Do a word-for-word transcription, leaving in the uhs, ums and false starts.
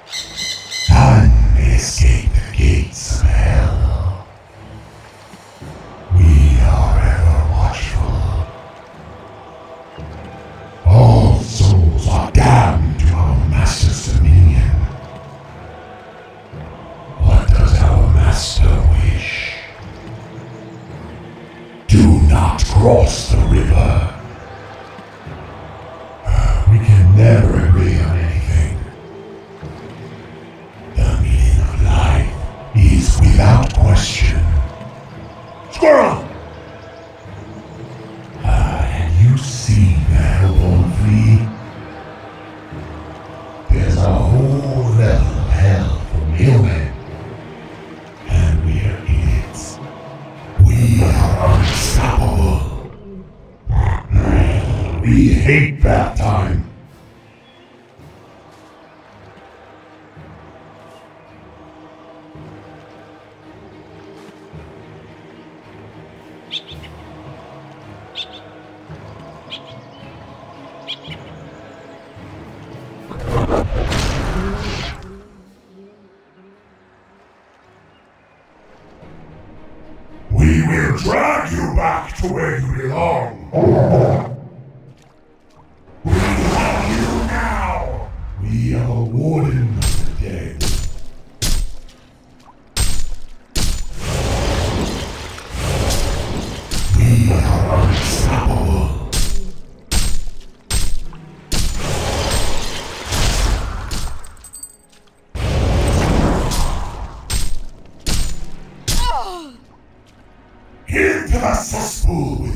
None may escape the gates of hell. We are ever watchful. All souls are damned to our master's dominion. What does our master wish? Do not cross the river. We can never agree on anything. The meaning of life is without question. Squirrel! Ah, have you seen the Hellbourne flee? There's a whole level of hell for mailmen. And we're idiots. We are unstoppable. We hate bath time. We will drag you back to where you belong. We have you now. We are the warden of the dead. We are unstoppable. Into the cesspool with